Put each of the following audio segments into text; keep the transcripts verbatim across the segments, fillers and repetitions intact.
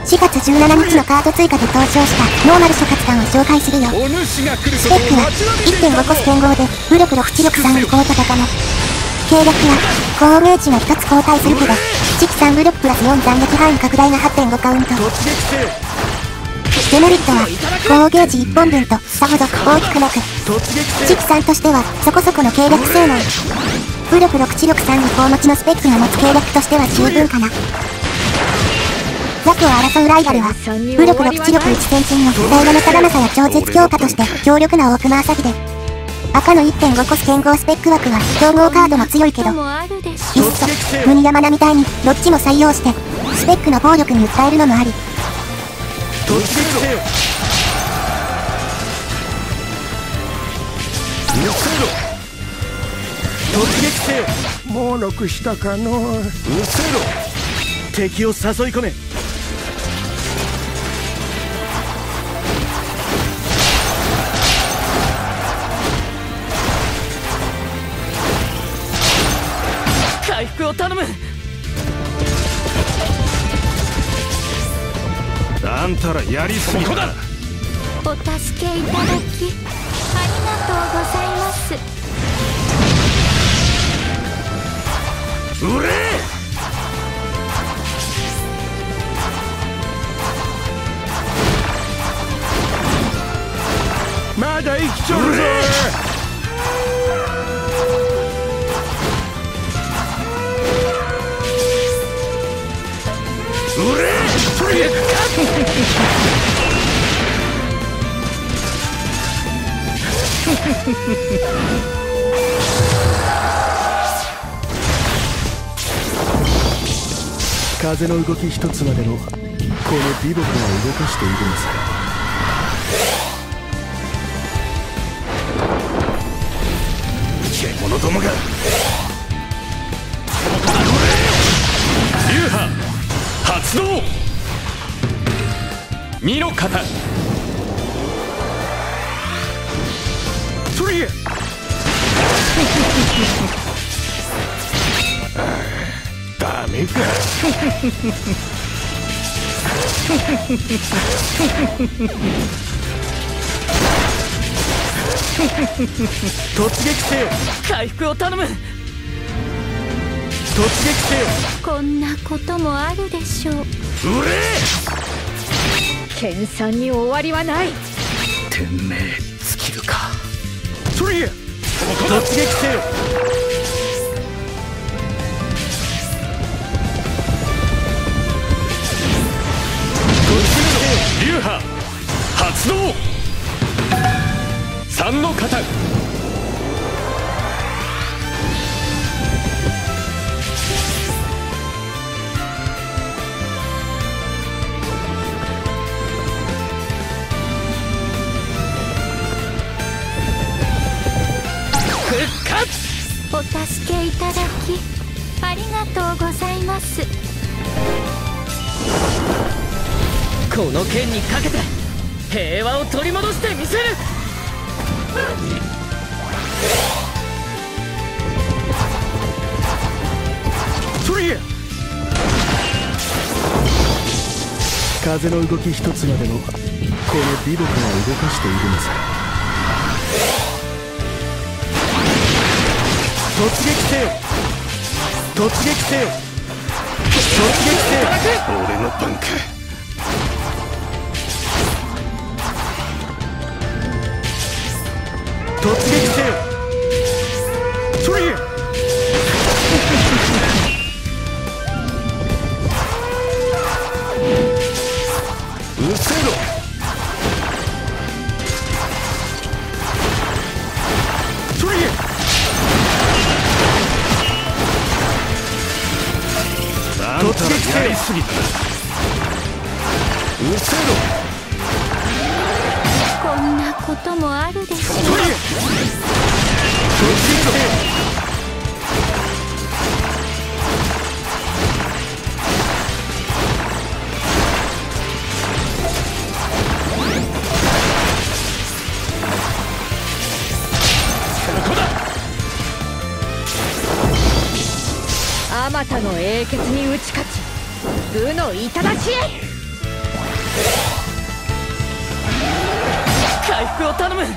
しがつじゅうしちにちのカード追加で登場したノーマル諸葛感を紹介するよ。スペックは いってんご コス剣豪で武力ろく知力さんに高高の計略は攻撃値がひとつ後退するけど知識さん武力プラスよん斬撃範囲拡大が はってんご カウント。デメリットは攻撃値いっぽんぶんとさほど大きくなく、知識さんとしてはそこそこの計略性能、武力ろく知力さんに高持ちのスペックが持つ計略としては十分かな。ザクを争うライバルは武力ろく知力いちセンチの平らのたださや超絶強化として強力な大熊朝日で、赤の いってんご コス剣豪スペック枠は競合カードも強いけど、いっそムニヤマナみたいにどっちも採用してスペックの暴力に訴えるのもあり。 突撃せよ。突撃せよ。 もうろくしたかのう。 うせろ。敵を誘い込め。回復を頼む。あんたらやりすぎだ。 お助けいただきありがとうございます。 うれまだ生きちょるぞ。 うれ風の動き一つまでのこの美木が動かしているのさ。 獣どもが流派発動。身の型それダメか。突撃せよ。回復を頼む。突撃せよ。 こんなこともあるでしょう。 うれ研鑽に終わりはない。 天命尽きるか。 それ突撃せよ。流派発動。三の型復活。 お助けいただきありがとうございます。 この剣にかけて平和を取り戻してみせる。 それ風の動き一つまでのこの美木が動かしているのさ。 突撃せよ。突撃せよ。突撃せよ。俺の番か。突撃せよ。 それうせろ。 それあんたらやりすぎたな。うせろ。 こんなこともあるでしょう。あまたの英傑に打ち勝ち武の頂へ。 回復を頼む。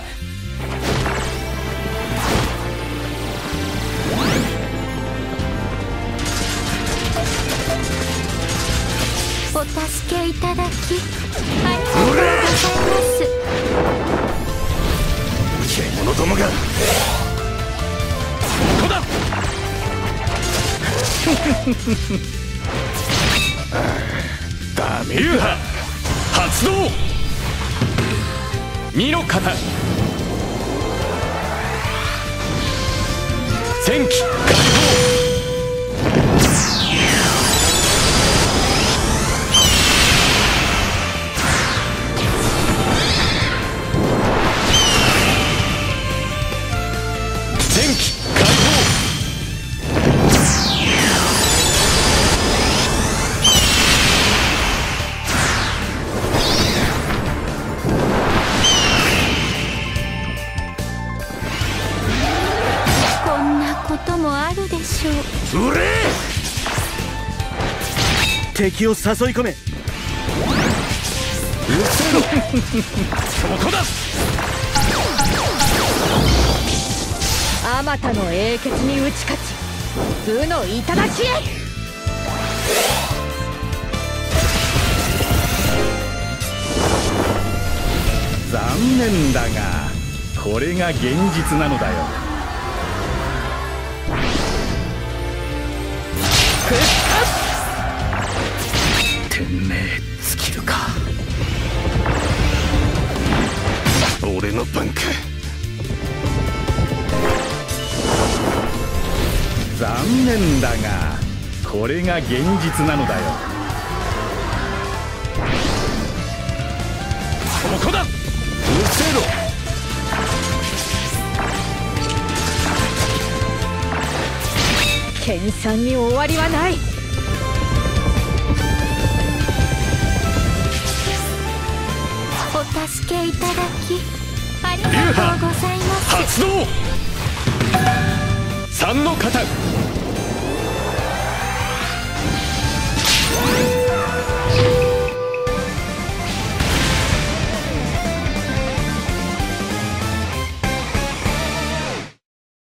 お助けいただきありがとうございます。 獣どもがここだ。ダメ流派発動。身の型戦機解放。 うれ敵を誘い込め。うせろそこだ。 あまたの英傑に打ち勝ち武の頂へ。 残念だがこれが現実なのだよ。 てめえ尽きるか。 俺の番か。 残念だがこれが現実なのだよ。 ここだ。うせろ。 研鑽に終わりはない。 お助けいただきありがとうございます。 発動。三の型